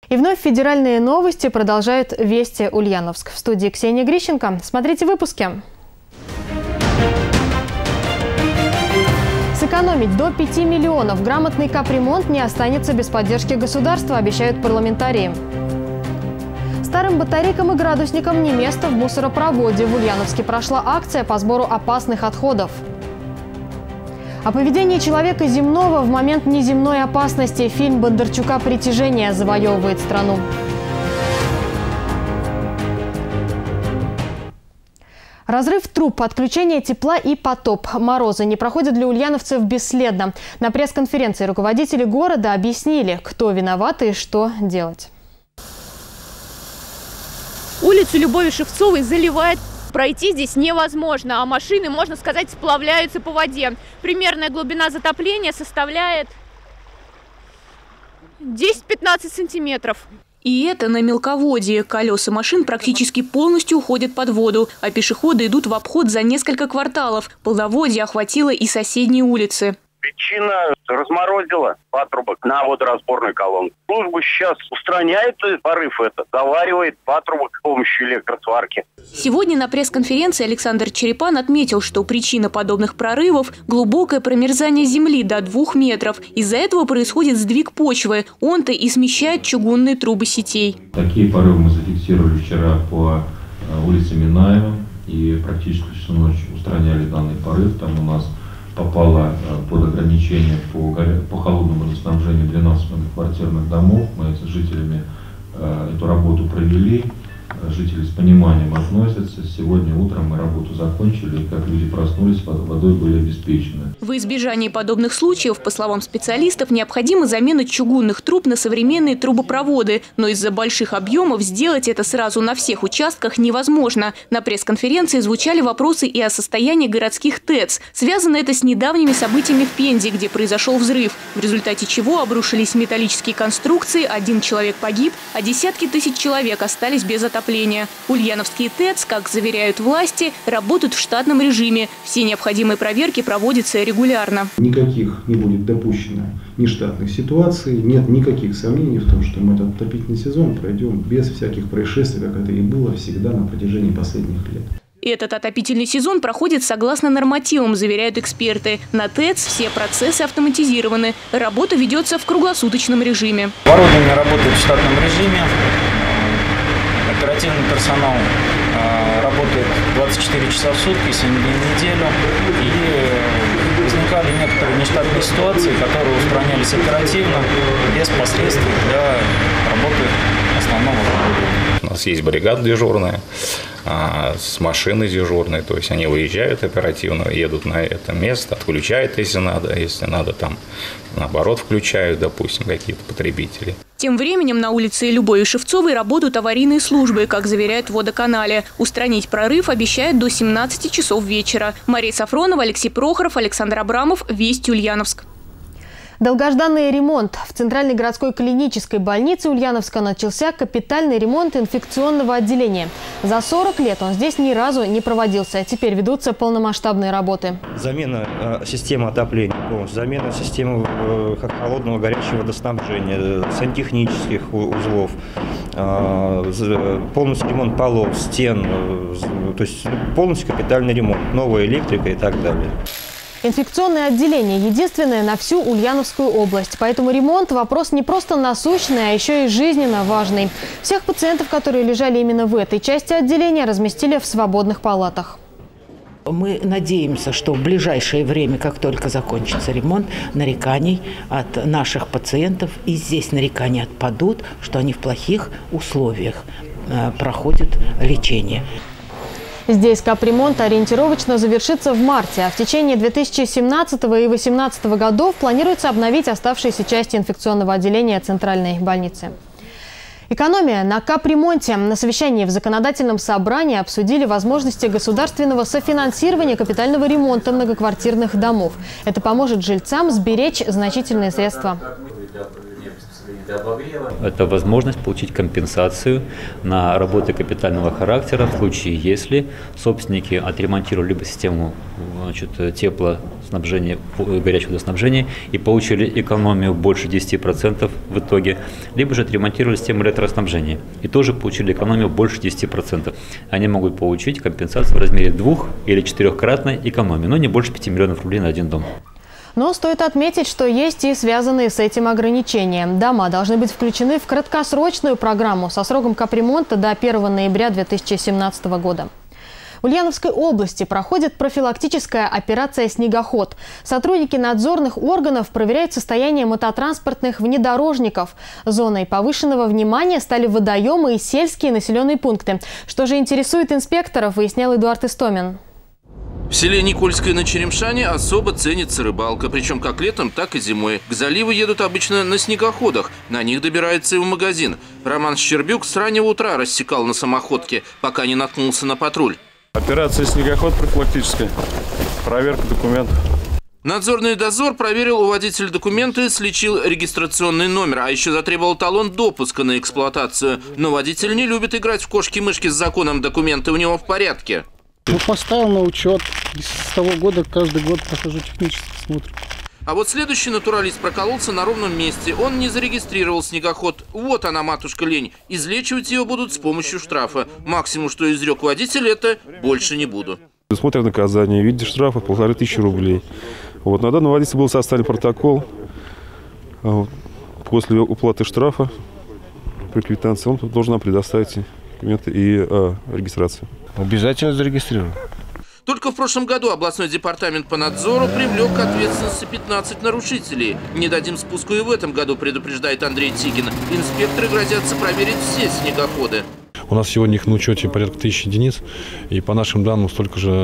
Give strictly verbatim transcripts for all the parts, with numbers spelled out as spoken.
И вновь федеральные новости продолжают «Вести Ульяновск». В студии Ксения Грищенко. Смотрите выпуски. Сэкономить до пяти миллионов. Грамотный капремонт не останется без поддержки государства, обещают парламентарии. Старым батарейкам и градусникам не место в мусоропроводе. В Ульяновске прошла акция по сбору опасных отходов. О поведении человека земного в момент неземной опасности. Фильм Бондарчука «Притяжение» завоевывает страну. Разрыв труб, отключение тепла и потоп. Морозы не проходят для ульяновцев бесследно. На пресс-конференции руководители города объяснили, кто виноват и что делать. Улицу Любови Шевцовой заливает. Пройти здесь невозможно, а машины, можно сказать, сплавляются по воде. Примерная глубина затопления составляет десять-пятнадцать сантиметров. И это на мелководье. Колеса машин практически полностью уходят под воду, а пешеходы идут в обход за несколько кварталов. Полноводье охватило и соседние улицы. Причина разморозила патрубок на водоразборную колонку. Служба сейчас устраняет порыв этот, заваривает патрубок с помощью электросварки. Сегодня на пресс-конференции Александр Черепан отметил, что причина подобных прорывов – глубокое промерзание земли до двух метров. Из-за этого происходит сдвиг почвы. Он-то и смещает чугунные трубы сетей. Такие порывы мы зафиксировали вчера по улице Минаева и практически всю ночь устраняли данный порыв. Там у нас попало под ограничение по, по холодному водоснабжению двенадцать многоквартирных домов. Мы с жителями э, эту работу провели. Жители с пониманием относятся. Сегодня утром мы работу закончили, и как люди проснулись, водой были обеспечены. В избежании подобных случаев, по словам специалистов, необходима замена чугунных труб на современные трубопроводы. Но из-за больших объемов сделать это сразу на всех участках невозможно. На пресс-конференции звучали вопросы и о состоянии городских ТЭЦ. Связано это с недавними событиями в Пензе, где произошел взрыв, в результате чего обрушились металлические конструкции, один человек погиб, а десятки тысяч человек остались без отопления. Ульяновские ТЭЦ, как заверяют власти, работают в штатном режиме. Все необходимые проверки проводятся регулярно. Никаких не будет допущено нештатных ситуаций. Нет никаких сомнений в том, что мы этот отопительный сезон пройдем без всяких происшествий, как это и было всегда на протяжении последних лет. Этот отопительный сезон проходит согласно нормативам, заверяют эксперты. На ТЭЦ все процессы автоматизированы. Работа ведется в круглосуточном режиме. Оборудование работает в штатном режиме. Оперативный персонал э, работает двадцать четыре часа в сутки, семь дней в неделю. И возникали некоторые нештатные ситуации, которые устранялись оперативно, без последствий для работы основного оборудования. У нас есть бригада дежурная, с машиной дежурной, то есть они выезжают оперативно, едут на это место, отключают, если надо, если надо, там, наоборот, включают, допустим, какие-то потребители. Тем временем на улице Любови Шевцовой работают аварийные службы, как заверяют в водоканале. Устранить прорыв обещают до семнадцати часов вечера. Мария Сафронова, Алексей Прохоров, Александр Абрамов. Вести Ульяновск. Долгожданный ремонт. В Центральной городской клинической больнице Ульяновска начался капитальный ремонт инфекционного отделения. За сорок лет он здесь ни разу не проводился. Теперь ведутся полномасштабные работы. Замена э, системы отопления, замена системы э, холодного горячего водоснабжения, сантехнических узлов, э, полностью ремонт полов, стен, э, то есть полностью капитальный ремонт, новая электрика и так далее. Инфекционное отделение – единственное на всю Ульяновскую область. Поэтому ремонт – вопрос не просто насущный, а еще и жизненно важный. Всех пациентов, которые лежали именно в этой части отделения, разместили в свободных палатах. Мы надеемся, что в ближайшее время, как только закончится ремонт, нареканий от наших пациентов, и здесь нарекания отпадут, что они в плохих условиях проходят лечение. Здесь капремонт ориентировочно завершится в марте, а в течение две тысячи семнадцатого и две тысячи восемнадцатого годов планируется обновить оставшиеся части инфекционного отделения Центральной больницы. Экономия на капремонте. На совещании в законодательном собрании обсудили возможности государственного софинансирования капитального ремонта многоквартирных домов. Это поможет жильцам сберечь значительные средства. Это возможность получить компенсацию на работы капитального характера в случае, если собственники отремонтировали либо систему, значит, теплоснабжения, горячего водоснабжения и получили экономию больше десяти процентов в итоге, либо же отремонтировали систему электроснабжения и тоже получили экономию больше десяти процентов. Они могут получить компенсацию в размере двух- или четырехкратной экономии, но не больше пяти миллионов рублей на один дом. Но стоит отметить, что есть и связанные с этим ограничения. Дома должны быть включены в краткосрочную программу со сроком капремонта до первого ноября две тысячи семнадцатого года. В Ульяновской области проходит профилактическая операция «Снегоход». Сотрудники надзорных органов проверяют состояние мототранспортных внедорожников. Зоной повышенного внимания стали водоемы и сельские населенные пункты. Что же интересует инспекторов, выяснял Эдуард Истомин. В селе Никольское на Черемшане особо ценится рыбалка, причем как летом, так и зимой. К заливу едут обычно на снегоходах, на них добирается и в магазин. Роман Щербюк с раннего утра рассекал на самоходке, пока не наткнулся на патруль. Операция «Снегоход» профилактическая, проверка документов. Надзорный дозор проверил у водителя документы, сличил регистрационный номер, а еще затребовал талон допуска на эксплуатацию. Но водитель не любит играть в кошки-мышки с законом, документы у него в порядке. Ну, поставил на учет. С того года каждый год прохожу технический смотр. А вот следующий натуралист прокололся на ровном месте. Он не зарегистрировал снегоход. Вот она, матушка лень. Излечивать ее будут с помощью штрафа. Максимум, что изрек водитель, это «больше не буду». Смотрят наказание, видишь штрафа полторы тысячи рублей. Вот, на данного водителя был составлен протокол. После уплаты штрафа при квитанции он должен предоставить документы и а, регистрацию. Обязательно зарегистрирую. Только в прошлом году областной департамент по надзору привлек к ответственности пятнадцать нарушителей. Не дадим спуску и в этом году, предупреждает Андрей Тигин. Инспекторы грозятся проверить все снегоходы. У нас сегодня их на учете порядка тысячи единиц, и по нашим данным столько же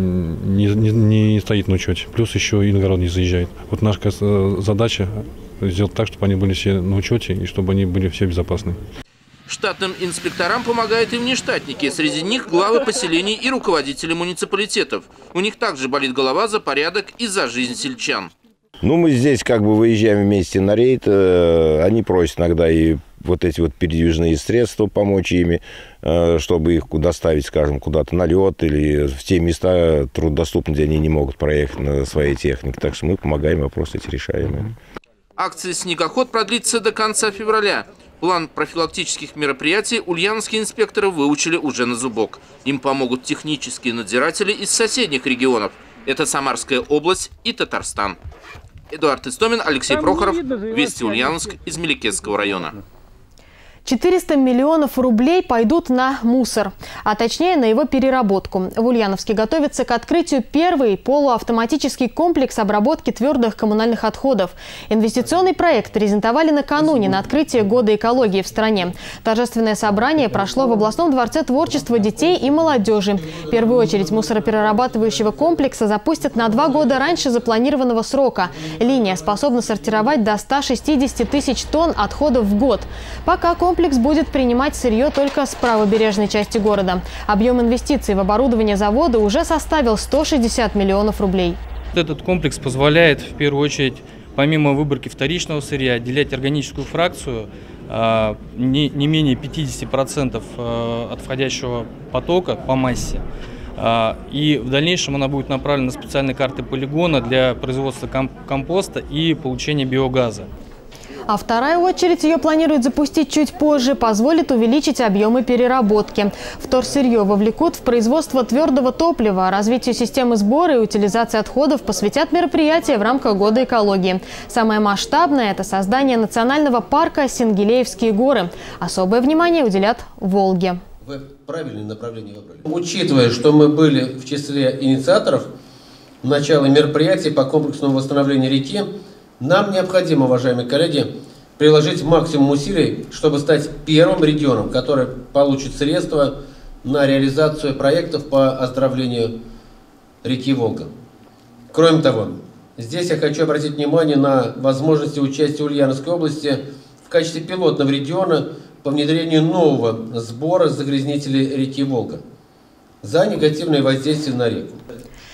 не, не, не стоит на учете. Плюс еще иногородние заезжают. Вот наша задача сделать так, чтобы они были все на учете и чтобы они были все безопасны. Штатным инспекторам помогают и внештатники. Среди них главы поселений и руководители муниципалитетов. У них также болит голова за порядок и за жизнь сельчан. Ну, мы здесь как бы выезжаем вместе на рейд. Они просят иногда и вот эти вот передвижные средства помочь ими, чтобы их доставить, скажем, куда-то на лед или в те места труднодоступные, где они не могут проехать на своей технике. Так что мы помогаем, вопросы эти решаем. Акция «Снегоход» продлится до конца февраля. План профилактических мероприятий ульяновские инспекторы выучили уже на зубок. Им помогут технические надзиратели из соседних регионов. Это Самарская область и Татарстан. Эдуард Истомин, Алексей Прохоров, Вести Ульяновск из Меликесского района. четыреста миллионов рублей пойдут на мусор, а точнее на его переработку. В Ульяновске готовится к открытию первый полуавтоматический комплекс обработки твердых коммунальных отходов. Инвестиционный проект презентовали накануне на открытии Года экологии в стране. Торжественное собрание прошло в областном дворце творчества детей и молодежи. В первую очередь мусороперерабатывающего комплекса запустят на два года раньше запланированного срока. Линия способна сортировать до ста шестидесяти тысяч тонн отходов в год. Пока комплекс Комплекс будет принимать сырье только с правобережной части города. Объем инвестиций в оборудование завода уже составил сто шестьдесят миллионов рублей. Этот комплекс позволяет в первую очередь, помимо выборки вторичного сырья, отделять органическую фракцию не, не менее пятидесяти процентов от входящего потока по массе. И в дальнейшем она будет направлена на специальные карты полигона для производства компоста и получения биогаза. А вторая очередь, ее планируют запустить чуть позже, позволит увеличить объемы переработки. Вторсырье вовлекут в производство твердого топлива. Развитию системы сбора и утилизации отходов посвятят мероприятия в рамках Года экологии. Самое масштабное – это создание национального парка Сингелеевские горы. Особое внимание уделят Волге. Вы правильное направление выбрали. Учитывая, что мы были в числе инициаторов начала мероприятий по комплексному восстановлению реки, нам необходимо, уважаемые коллеги, приложить максимум усилий, чтобы стать первым регионом, который получит средства на реализацию проектов по оздоровлению реки Волга. Кроме того, здесь я хочу обратить внимание на возможности участия Ульяновской области в качестве пилотного региона по внедрению нового сбора загрязнителей реки Волга за негативное воздействие на реку.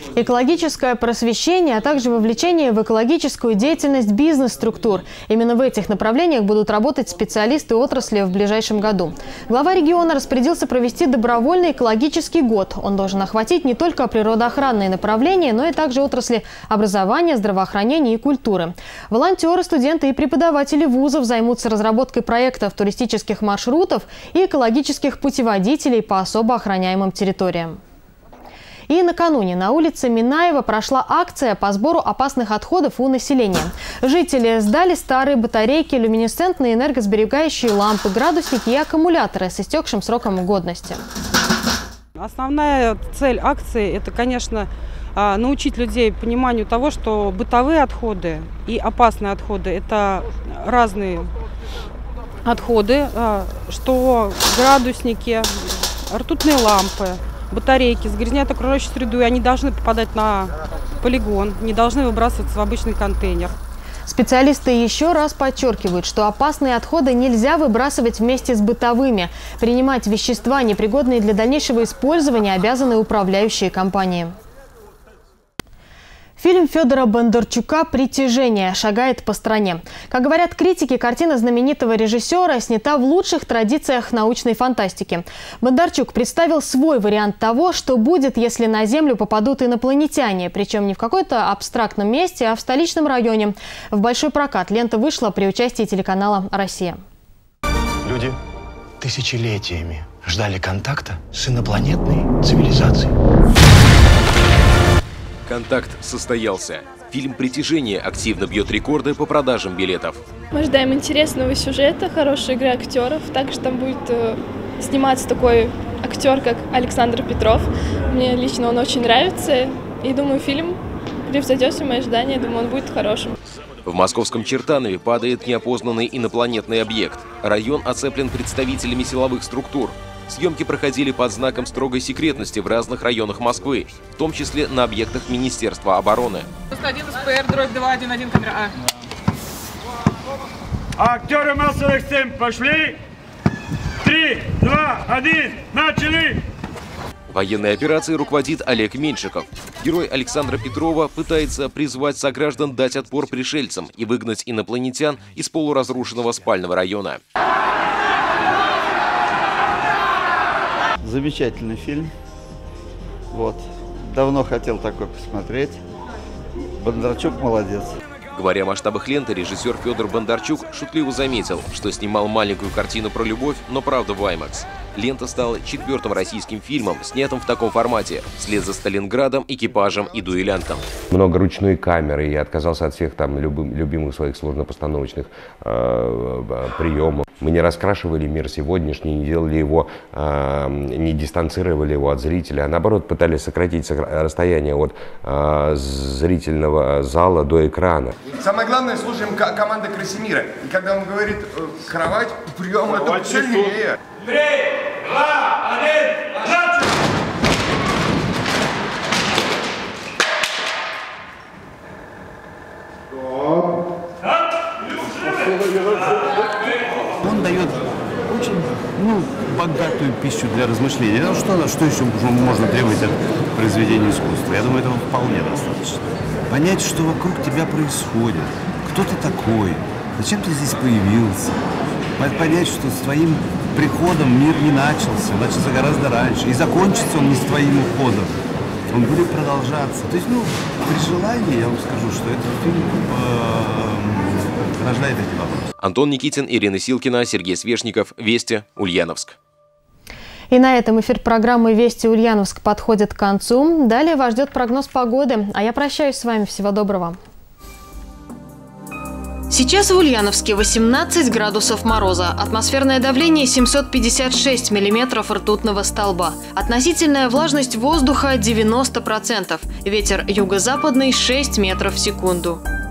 Экологическое просвещение, а также вовлечение в экологическую деятельность бизнес-структур. Именно в этих направлениях будут работать специалисты отрасли в ближайшем году. Глава региона распорядился провести добровольный экологический год. Он должен охватить не только природоохранные направления, но и также отрасли образования, здравоохранения и культуры. Волонтеры, студенты и преподаватели вузов займутся разработкой проектов туристических маршрутов и экологических путеводителей по особо охраняемым территориям. И накануне на улице Минаева прошла акция по сбору опасных отходов у населения. Жители сдали старые батарейки, люминесцентные энергосберегающие лампы, градусники и аккумуляторы с истекшим сроком годности. Основная цель акции – это, конечно, научить людей пониманию того, что бытовые отходы и опасные отходы – это разные отходы, что градусники, ртутные лампы, батарейки загрязняют окружающую среду, и они должны попадать на полигон, не должны выбрасываться в обычный контейнер. Специалисты еще раз подчеркивают, что опасные отходы нельзя выбрасывать вместе с бытовыми. Принимать вещества, непригодные для дальнейшего использования, обязаны управляющие компании. Фильм Федора Бондарчука «Притяжение» шагает по стране. Как говорят критики, картина знаменитого режиссера снята в лучших традициях научной фантастики. Бондарчук представил свой вариант того, что будет, если на Землю попадут инопланетяне. Причем не в какой-то абстрактном месте, а в столичном районе. В большой прокат лента вышла при участии телеканала «Россия». Люди тысячелетиями ждали контакта с инопланетной цивилизацией. Контакт состоялся. Фильм «Притяжение» активно бьет рекорды по продажам билетов. Мы ждаем интересного сюжета, хорошей игры актеров. Также там будет э, сниматься такой актер, как Александр Петров. Мне лично он очень нравится. И думаю, фильм превзойдет все мои ожидания. Думаю, он будет хорошим. В московском Чертанове падает неопознанный инопланетный объект. Район оцеплен представителями силовых структур. Съемки проходили под знаком строгой секретности в разных районах Москвы, в том числе на объектах Министерства обороны. один СПР, дробь два один один, камера А. Актеры массовых сцен пошли. Три, два, один, начали! Военной операцией руководит Олег Меньшиков. Герой Александра Петрова пытается призвать сограждан дать отпор пришельцам и выгнать инопланетян из полуразрушенного спального района. Замечательный фильм. Вот. Давно хотел такой посмотреть. Бондарчук молодец. Говоря о масштабах ленты, режиссер Федор Бондарчук шутливо заметил, что снимал маленькую картину про любовь, но правда в IMAX. Лента стала четвертым российским фильмом, снятым в таком формате, вслед за «Сталинградом», «Экипажем» и «Дуэлянтом». Много ручной камеры, я отказался от всех там любым, любимых своих сложнопостановочных э, приемов. Мы не раскрашивали мир сегодняшний, не делали его, э, не дистанцировали его от зрителя, а наоборот пытались сократить расстояние от э, зрительного зала до экрана. Самое главное, слушаем команды Красимира. И когда он говорит «кровать», прием, это сильнее. Три, два, один, начали! Он дает очень ну, богатую пищу для размышлений. Ну, что, что еще можно требовать от произведения искусства? Я думаю, этого вполне достаточно. Понять, что вокруг тебя происходит, кто ты такой, зачем ты здесь появился. Понять, что с твоим приходом мир не начался, начался гораздо раньше. И закончится он не с твоим уходом. Он будет продолжаться. То есть, ну, при желании, я вам скажу, что этот фильм э, рождает эти вопросы. Антон Никитин, Ирина Силкина, Сергей Свешников. Вести, Ульяновск. И на этом эфир программы «Вести Ульяновск» подходит к концу. Далее вас ждет прогноз погоды. А я прощаюсь с вами. Всего доброго. Сейчас в Ульяновске восемнадцать градусов мороза. Атмосферное давление семьсот пятьдесят шесть миллиметров ртутного столба. Относительная влажность воздуха девяносто процентов. Ветер юго-западный шесть метров в секунду.